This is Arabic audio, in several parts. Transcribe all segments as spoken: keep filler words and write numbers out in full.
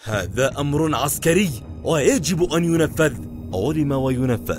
هذا أمر عسكري ويجب أن ينفذ. علم وينفذ.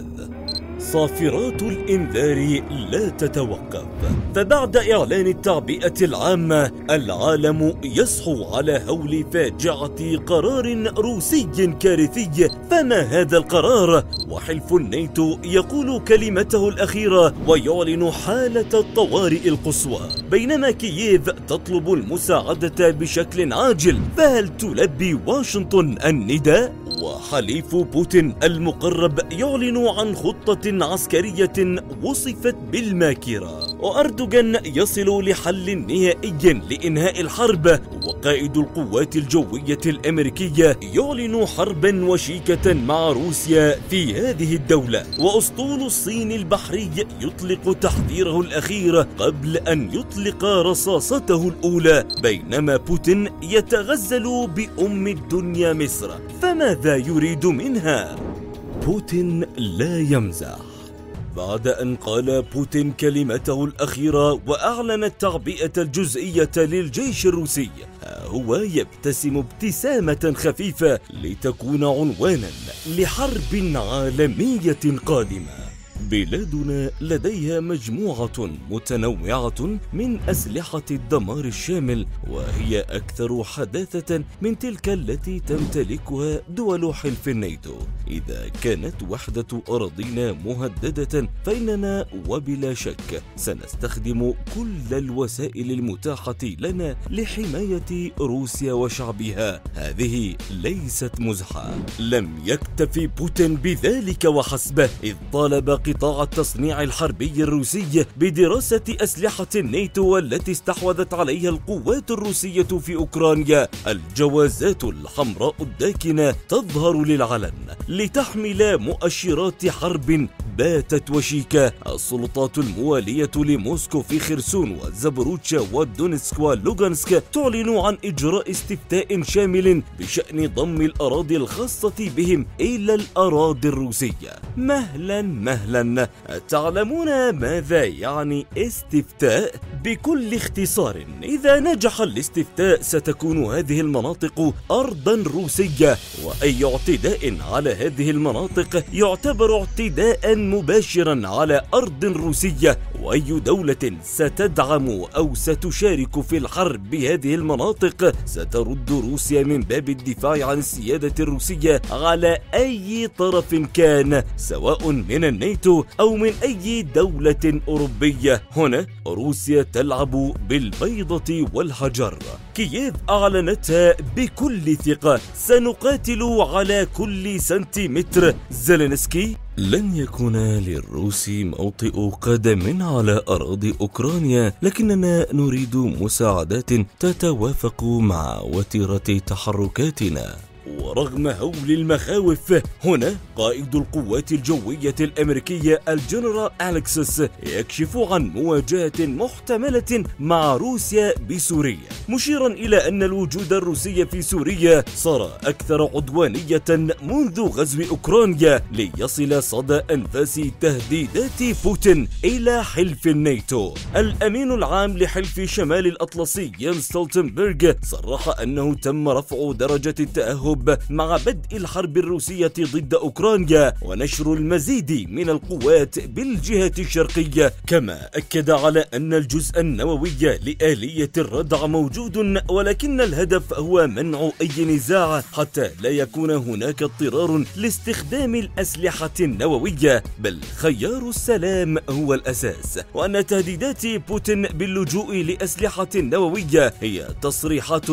صافرات الإنذار لا تتوقف. فبعد إعلان التعبئة العامة العالم يصحو على هول فاجعة قرار روسي كارثي. فما هذا القرار؟ وحلف الناتو يقول كلمته الأخيرة ويعلن حالة الطوارئ القصوى، بينما كييف تطلب المساعدة بشكل عاجل. فهل تلبي واشنطن النداء؟ وحليف بوتين المقرب يعلن عن خطة عسكرية وصفت بالماكرة. وأردوغان يصل لحل نهائي لإنهاء الحرب. وقائد القوات الجوية الأمريكية يعلن حربا وشيكة مع روسيا في هذه الدولة. وأسطول الصين البحري يطلق تحذيره الأخير قبل أن يطلق رصاصته الأولى، بينما بوتين يتغزل بأم الدنيا مصر. فماذا يريد منها؟ بوتين لا يمزح. بعد أن قال بوتين كلمته الأخيرة وأعلن التعبئة الجزئية للجيش الروسي، هو يبتسم ابتسامة خفيفة لتكون عنوانا لحرب عالمية قادمة. بلادنا لديها مجموعة متنوعة من أسلحة الدمار الشامل، وهي أكثر حداثة من تلك التي تمتلكها دول حلف الناتو. إذا كانت وحدة أراضينا مهددة فإننا وبلا شك سنستخدم كل الوسائل المتاحة لنا لحماية روسيا وشعبها. هذه ليست مزحة. لم يكتفي بوتين بذلك وحسبه، إذ طالب قطاع التصنيع الحربي الروسي بدراسة أسلحة الناتو التي استحوذت عليها القوات الروسية في أوكرانيا. الجوازات الحمراء الداكنة تظهر للعلن لتحمل مؤشرات حرب باتت وشيكة. السلطات الموالية لموسكو في خرسون وزبروتشا ودونسك ولوغانسك تعلن عن إجراء استفتاء شامل بشأن ضم الأراضي الخاصة بهم إلى الأراضي الروسية. مهلا مهلا. تعلمون ماذا يعني استفتاء؟ بكل اختصار، إذا نجح الاستفتاء ستكون هذه المناطق أرضا روسية، وأي اعتداء على هذه المناطق يعتبر اعتداء مباشرا على أرض روسية. وأي دولة ستدعم أو ستشارك في الحرب بهذه المناطق سترد روسيا من باب الدفاع عن السيادة الروسية على أي طرف كان، سواء من الناتو أو من أي دولة أوروبية. هنا روسيا تلعب بالبيضة والحجر. كييف أعلنتها بكل ثقة: سنقاتل على كل سنتيمتر. زيلينسكي: لن يكون للروس موطئ قدم على أراضي أوكرانيا، لكننا نريد مساعدات تتوافق مع وتيرة تحركاتنا. ورغم هول المخاوف، هنا قائد القوات الجوية الأمريكية الجنرال أليكسيس يكشف عن مواجهة محتملة مع روسيا بسوريا، مشيرا إلى أن الوجود الروسي في سوريا صار أكثر عدوانية منذ غزو أوكرانيا، ليصل صدى أنفاس تهديدات بوتين إلى حلف الناتو. الأمين العام لحلف شمال الأطلسي يانس ستولتنبرغ صرح أنه تم رفع درجة التأهب مع بدء الحرب الروسية ضد أوكرانيا ونشر المزيد من القوات بالجهة الشرقية. كما أكد على أن الجزء النووي لآلية الردع موجود، ولكن الهدف هو منع أي نزاع حتى لا يكون هناك اضطرار لاستخدام الأسلحة النووية، بل خيار السلام هو الأساس، وأن تهديدات بوتين باللجوء لأسلحة نووية هي تصريحات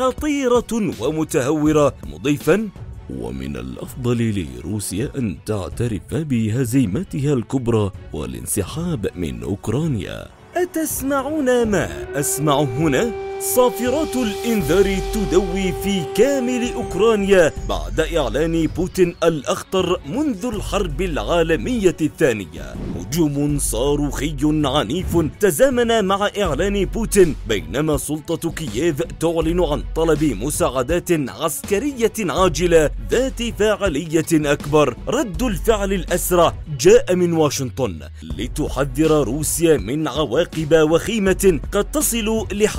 خطيرة ومتهورة، مضيفا: ومن الأفضل لروسيا أن تعترف بهزيمتها الكبرى والانسحاب من أوكرانيا. أتسمعون ما أسمع هنا؟ صافرات الإنذار تدوي في كامل أوكرانيا بعد إعلان بوتين الأخطر منذ الحرب العالمية الثانية. هجوم صاروخي عنيف تزامن مع إعلان بوتين، بينما سلطة كييف تعلن عن طلب مساعدات عسكرية عاجلة ذات فاعلية أكبر. رد الفعل الأسرع جاء من واشنطن لتحذر روسيا من عواقب وخيمة قد تصل لحد الموت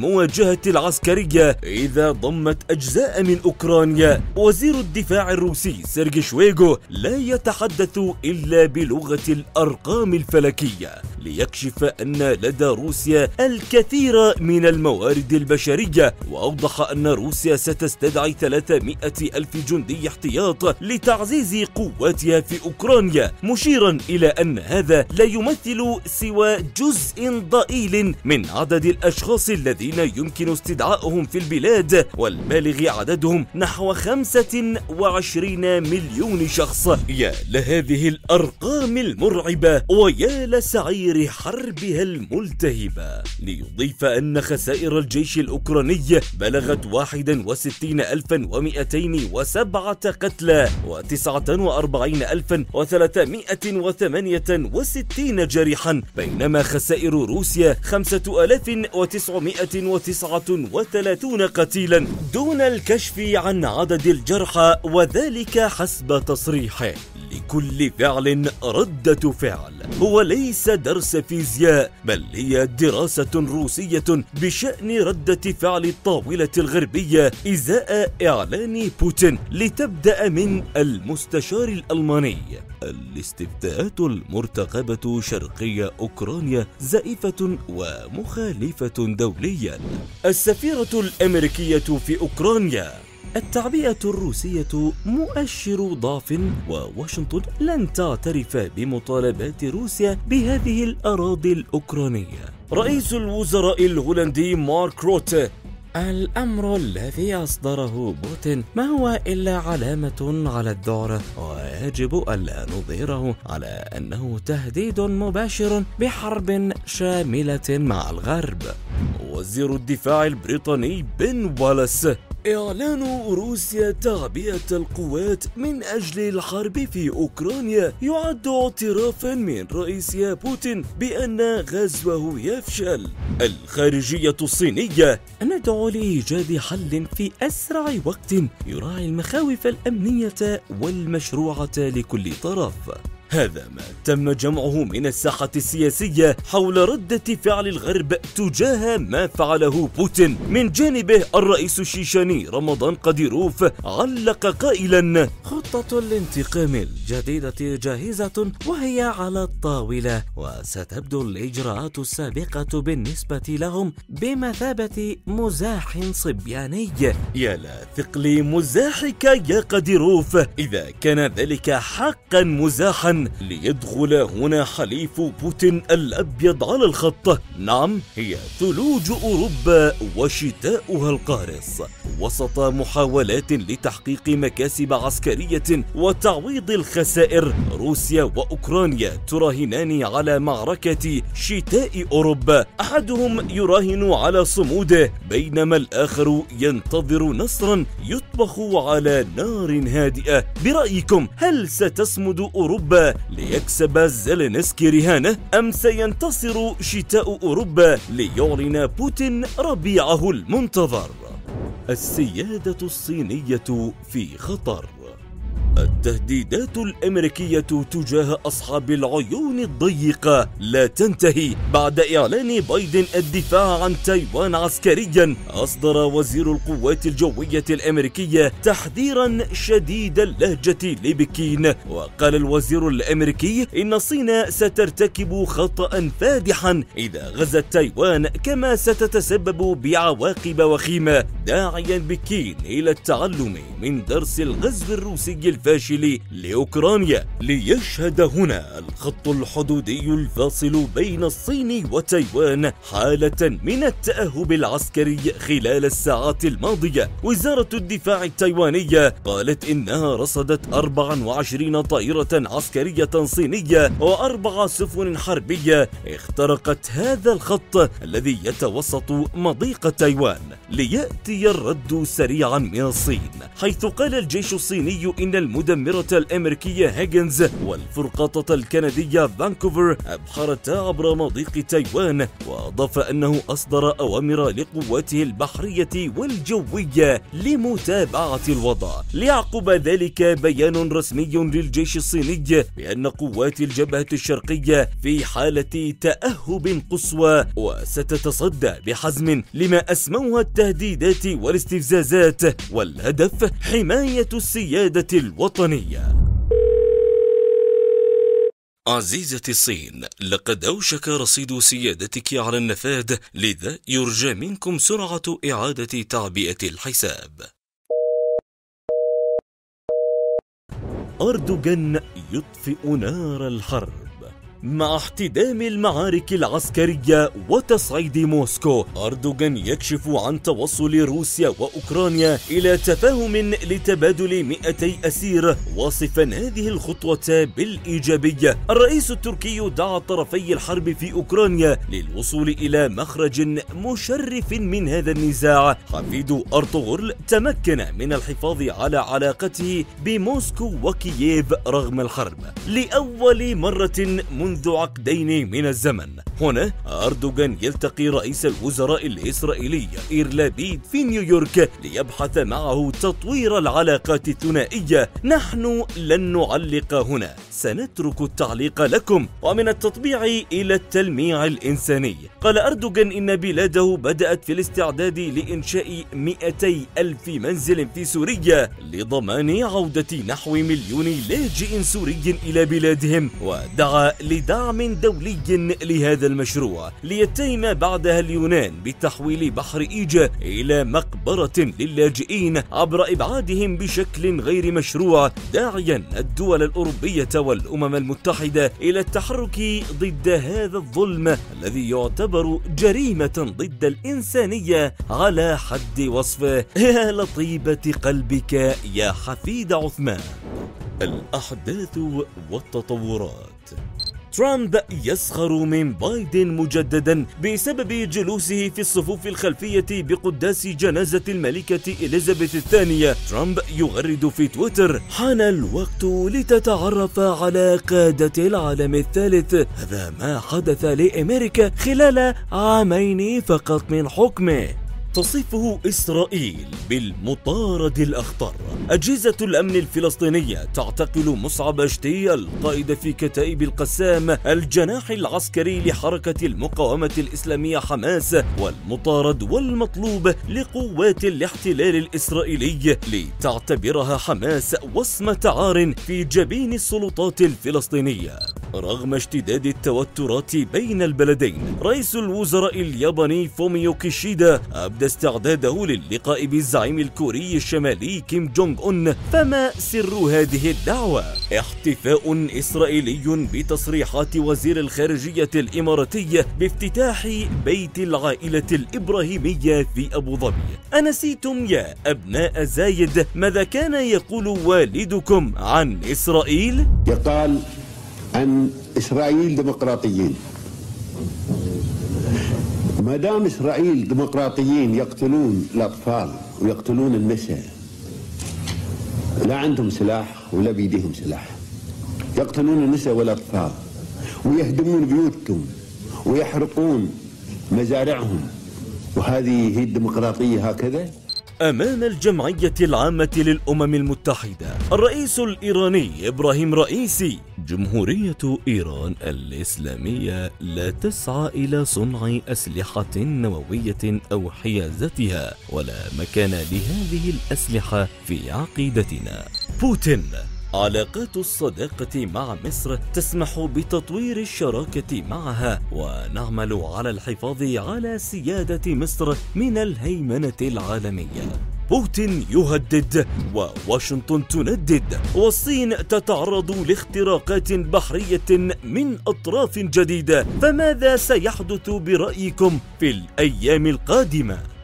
المواجهة العسكرية إذا ضمت أجزاء من أوكرانيا. وزير الدفاع الروسي سيرجي شويغو لا يتحدث إلا بلغة الأرقام الفلكية، ليكشف أن لدى روسيا الكثير من الموارد البشرية، وأوضح أن روسيا ستستدعي ثلاثمائة ألف جندي احتياط لتعزيز قواتها في أوكرانيا، مشيرا إلى أن هذا لا يمثل سوى جزء ضئيل من عدد الأشخاص الذين يمكن استدعائهم في البلاد، والبالغ عددهم نحو خمسة وعشرين مليون شخص. يا لهذه الأرقام المرعبة، ويا لسعير حربها الملتهبة. ليضيف أن خسائر الجيش الأوكراني بلغت واحد وستين ألفا ومئتين وسبعة قتلى وتسعة وأربعين ألفا وثلاثمائة وثمانية وستين جريحا، بينما خسائر روسيا خمسة آلاف وتسعمائة وتسعة وثلاثين قتيلا، دون الكشف عن عدد الجرحى، وذلك حسب تصريحه. لكل فعل ردة فعل، هو ليس درس فيزياء، بل هي دراسة روسية بشأن ردة فعل الطاولة الغربية إزاء إعلان بوتين. لتبدأ من المستشار الألماني: الاستفتاءات المرتقبة شرقي أوكرانيا زائفة ومخالفة دوليا. السفيرة الأمريكية في أوكرانيا: التعبئة الروسية مؤشر ضعف، وواشنطن لن تعترف بمطالبات روسيا بهذه الأراضي الأوكرانية. رئيس الوزراء الهولندي مارك روت: الأمر الذي أصدره بوتين ما هو إلا علامة على الذعر، ويجب ألا نظهره على أنه تهديد مباشر بحرب شاملة مع الغرب. وزير الدفاع البريطاني بن والاس: إعلان روسيا تعبئة القوات من أجل الحرب في أوكرانيا يعد اعترافا من رئيسها بوتين بأن غزوه يفشل. الخارجية الصينية: ندعو لإيجاد حل في أسرع وقت يراعي المخاوف الأمنية والمشروعة لكل طرف. هذا ما تم جمعه من الساحة السياسية حول ردة فعل الغرب تجاه ما فعله بوتين. من جانبه الرئيس الشيشاني رمضان قديروف علق قائلا: خطة الانتقام الجديدة جاهزة وهي على الطاولة، وستبدو الإجراءات السابقة بالنسبة لهم بمثابة مزاح صبياني. يا لا ثقل مزاحك يا قديروف، إذا كان ذلك حقا مزاحا ليدخل هنا حليف بوتين الأبيض على الخط. نعم، هي ثلوج أوروبا وشتاؤها القارس. وسط محاولات لتحقيق مكاسب عسكرية وتعويض الخسائر، روسيا وأوكرانيا تراهنان على معركة شتاء أوروبا، أحدهم يراهن على صموده بينما الآخر ينتظر نصرا يطبخ على نار هادئة. برأيكم هل ستصمد أوروبا ليكسب زيلينسكي رهانه، أم سينتصر شتاء أوروبا ليعلن بوتين ربيعه المنتظر؟ السيادة الصينية في خطر. التهديدات الأمريكية تجاه أصحاب العيون الضيقة لا تنتهي. بعد إعلان بايدن الدفاع عن تايوان عسكريا، أصدر وزير القوات الجوية الأمريكية تحذيرا شديد اللهجة لبكين. وقال الوزير الأمريكي إن الصين سترتكب خطأ فادحا إذا غزت تايوان، كما ستتسبب بعواقب وخيمة، داعيا بكين إلى التعلم من درس الغزو الروسي الفاشل لأوكرانيا. ليشهد هنا الخط الحدودي الفاصل بين الصين وتايوان حالة من التأهب العسكري خلال الساعات الماضية. وزارة الدفاع التايوانية قالت إنها رصدت أربعة وعشرين طائرة عسكرية صينية وأربع سفن حربية اخترقت هذا الخط الذي يتوسط مضيق تايوان. ليأتي الرد سريعا من الصين، حيث قال الجيش الصيني إن المدمرة الأمريكية هيجنز والفرقاطة الكندية فانكوفر أبحرتا عبر مضيق تايوان، وأضاف أنه أصدر أوامر لقواته البحرية والجوية لمتابعة الوضع. ليعقب ذلك بيان رسمي للجيش الصيني بأن قوات الجبهة الشرقية في حالة تأهب قصوى وستتصدى بحزم لما أسموها التهديدات والاستفزازات، والهدف حماية السيادة الوطنية. عزيزتي الصين، لقد أوشك رصيد سيادتك على النفاذ، لذا يرجى منكم سرعة إعادة تعبئة الحساب. أردوغان يطفئ نار الحرب. مع احتدام المعارك العسكرية وتصعيد موسكو، أردوغان يكشف عن توصل روسيا وأوكرانيا إلى تفاهم لتبادل مئتي أسير، واصفا هذه الخطوة بالإيجابية. الرئيس التركي دعا طرفي الحرب في أوكرانيا للوصول إلى مخرج مشرف من هذا النزاع. حفيد أرطغرل تمكن من الحفاظ على علاقته بموسكو وكييف رغم الحرب لأول مرة منذ عقدين من الزمن. هنا أردوغان يلتقي رئيس الوزراء الإسرائيلي إير لابيد في نيويورك ليبحث معه تطوير العلاقات الثنائية. نحن لن نعلق هنا، سنترك التعليق لكم. ومن التطبيع إلى التلميع الإنساني، قال أردوغان إن بلاده بدأت في الاستعداد لإنشاء مئتي ألف منزل في سوريا لضمان عودة نحو مليون لاجئ سوري إلى بلادهم، ودعا لدعم دولي لهذا المشروع ليتهم بعدها اليونان بتحويل بحر إيجا إلى مقبرة للاجئين عبر إبعادهم بشكل غير مشروع، داعيا الدول الأوروبية والأمم المتحدة إلى التحرك ضد هذا الظلم الذي يعتبر جريمة ضد الإنسانية على حد وصفه. يا لطيبة قلبك يا حفيد عثمان. الأحداث والتطورات. ترامب يسخر من بايدن مجددا بسبب جلوسه في الصفوف الخلفية بقداس جنازة الملكة إليزابيث الثانية. ترامب يغرد في تويتر: حان الوقت لتتعرف على قادة العالم الثالث. هذا ما حدث لأمريكا خلال عامين فقط من حكمه. تصفه إسرائيل بالمطارد الأخطر. أجهزة الأمن الفلسطينية تعتقل مصعب اشتي القائد في كتائب القسام الجناح العسكري لحركة المقاومة الإسلامية حماس، والمطارد والمطلوب لقوات الاحتلال الإسرائيلي لتعتبرها حماس وصمة عار في جبين السلطات الفلسطينية. رغم اشتداد التوترات بين البلدين، رئيس الوزراء الياباني فوميو كيشيدا أبدى استعداده للقاء بالزعيم الكوري الشمالي كيم جونغ أون. فما سر هذه الدعوة؟ احتفاء إسرائيلي بتصريحات وزير الخارجية الإماراتي بافتتاح بيت العائلة الإبراهيمية في أبو ظبي. أنسيتم يا أبناء زايد ماذا كان يقول والدكم عن إسرائيل؟ يقال عن إسرائيل ديمقراطيين. ما دام إسرائيل ديمقراطيين يقتلون الأطفال ويقتلون النساء، لا عندهم سلاح ولا بيديهم سلاح، يقتلون النساء والأطفال ويهدمون بيوتهم ويحرقون مزارعهم، وهذه هي الديمقراطية هكذا؟ أمام الجمعية العامة للأمم المتحدة، الرئيس الإيراني إبراهيم رئيسي: جمهورية إيران الإسلامية لا تسعى إلى صنع أسلحة نووية أو حيازتها، ولا مكان لهذه الأسلحة في عقيدتنا. بوتين: علاقات الصداقة مع مصر تسمح بتطوير الشراكة معها، ونعمل على الحفاظ على سيادة مصر من الهيمنة العالمية. بوتين يهدد وواشنطن تندد، والصين تتعرض لاختراقات بحرية من أطراف جديدة. فماذا سيحدث برأيكم في الأيام القادمة؟